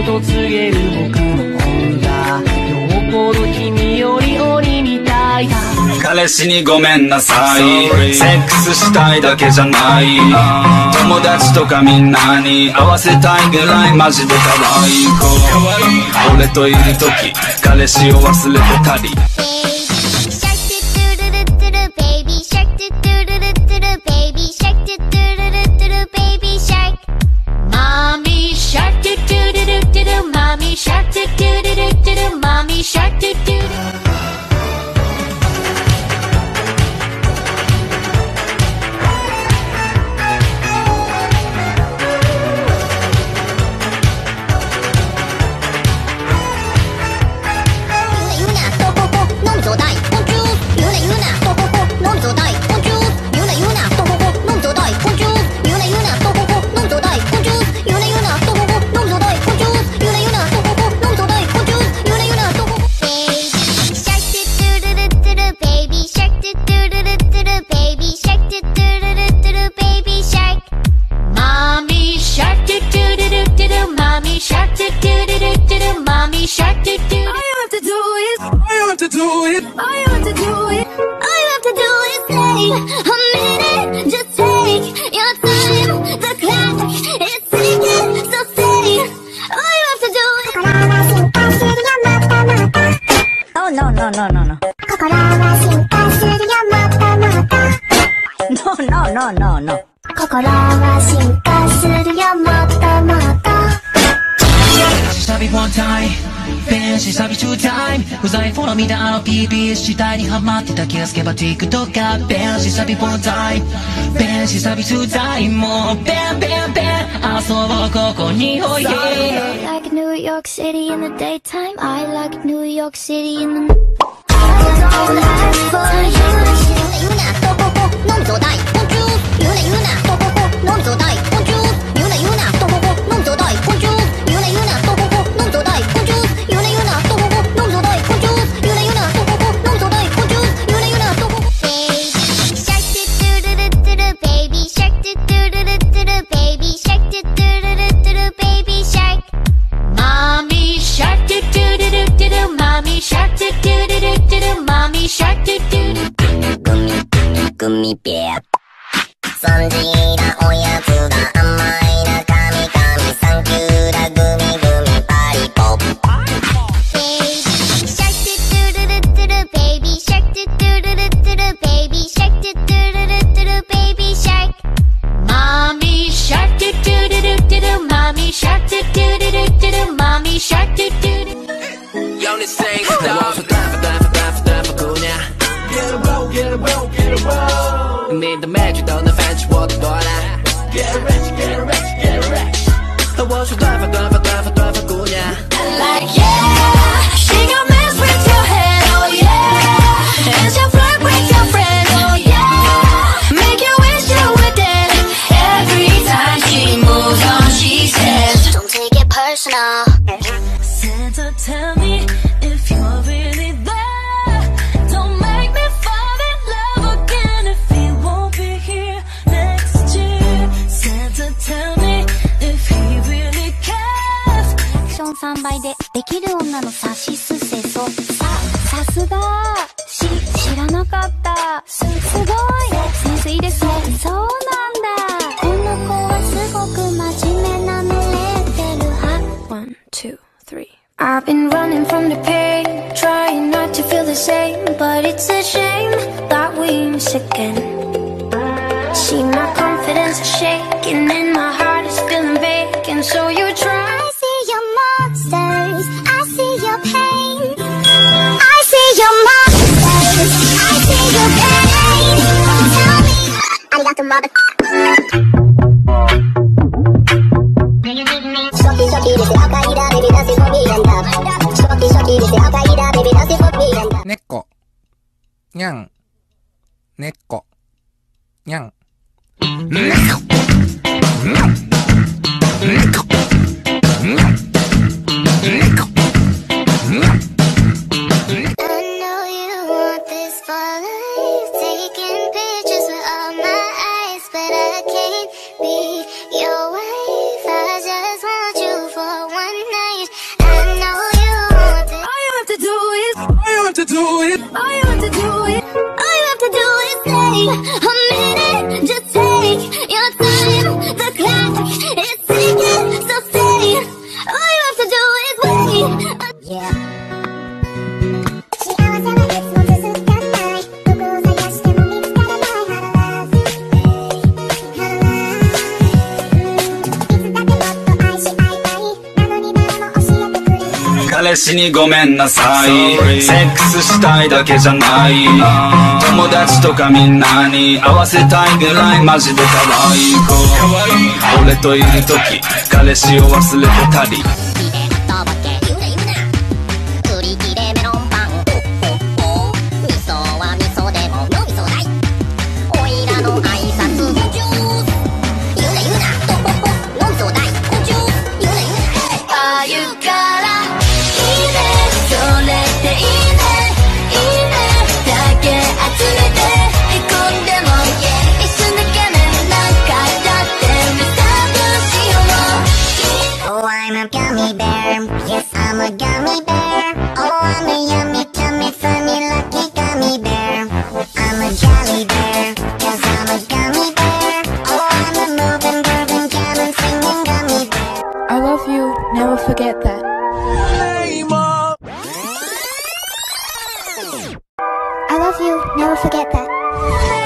と告げる僕の方がよっぽど君より鬼みたいだ。 彼氏にごめんなさい、セックスしたいだけじゃない、友達とかみんなに合わせたいぐらいマジで可愛い子。俺といる時彼氏を忘れてたり、 見たあの PBS 時代にハマってた気がつけば TikTok がベンシサビポンタイム、ベンシサビトゥタイム、もうベンベンベン遊ぼうここにほいへ I like New York City in the daytime, I like New York City in the グミベア3時だおやつだ甘いなカミカミサンキューだグミグミパリポップシャキトゥルルトゥルベイビーシャキトゥルルトゥルベイビーシャキトゥルルトゥルベイビーシャキマミシャキトゥルルトゥルマミシャキトゥルルトゥルマミシャキトゥル Yo, this thing stop Get a blow, get a blow, get a blow Need the magic on the fancy water door Get rich, get rich, get rich I want you drive, cuña Like yeah, she gon' mess with your head, oh yeah And she'll flirt with your friend, oh yeah Make you wish you were dead Every time she moves on, she says Don't take it personal Santa, tell me if you're really there3倍でできる女のサシスセソさすが知らなかったすごいセンスいいですねそうなんだこの子はすごく真面目なのレベルは One, two, three I've been running from the pain Trying not to feel the same But it's a shame that we miss again See my confidence is shaking And my heart is feeling vacant So you try monsters, I see your pain. I see your monsters, I see your pain. Tell me, I got the mother. Shocky, shocky, this is Al-Qaeda, baby, that's it for me and up. Shocky, shocky, this is Al-Qaeda, baby, that's it for me and up. 猫、にゃん、猫、にゃん、猫、にゃん、猫。 彼氏にごめんなさい。セックスしたいだけじゃない、友達とかみんなに合わせたいぐらいマジで可愛い子。俺といる時彼氏を忘れてたり、 I love you, never forget that. I love you, never forget that.